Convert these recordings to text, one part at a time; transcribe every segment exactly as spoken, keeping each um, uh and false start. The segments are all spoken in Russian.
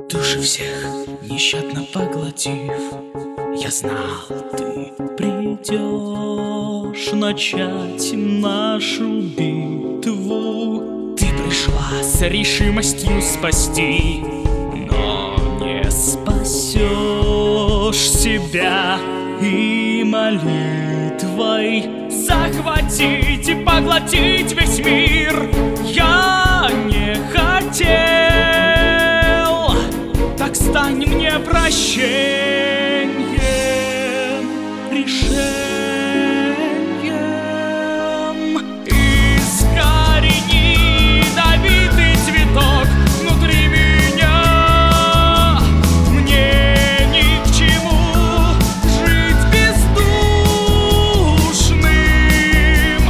Души всех нещадно поглотив, я знал, ты придешь начать нашу битву. Ты пришла с решимостью спасти, но не спасешь себя и молитвой захватить и поглотить весь мир. Я не хотел, так стань мне прощением, решением. Искорени ядовитый цветок внутри меня. Мне ни к чему жить бездушным.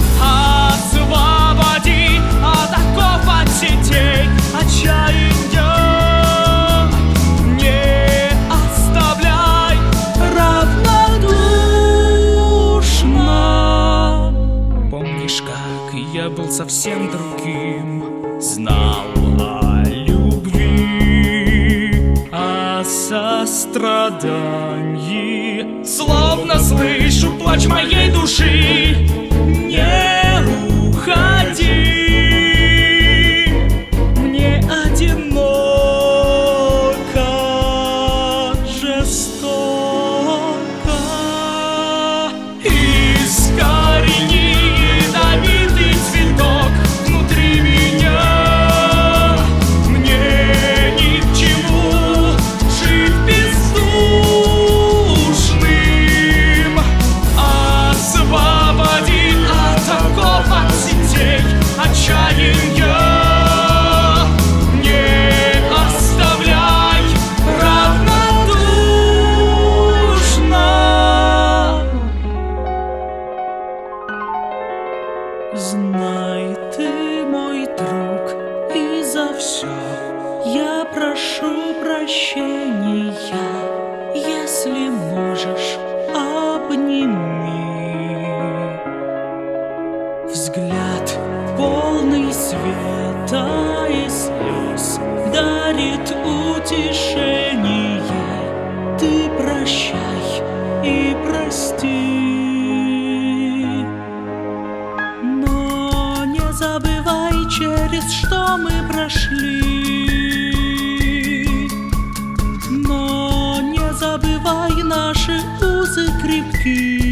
Освободи от оков, от сетей отчаяния. Я был совсем другим, знал о любви, о сострадании. Словно слышу плач моей души. Не уходи, мне одиноко, жестоко. Искорени ядовитый цветок внутри меня. Мне ни к чему жить бездушным. Освободи от оков, от сетей отчаяния. Не оставляй равнодушно. Знай, ты мой друг, и за все я прошу прощения. Если можешь, обними. Взгляд полный света и слез дарит утешение. Ты прощай и прости. Забывай, через что мы прошли, но не забывай наши узы крепкие.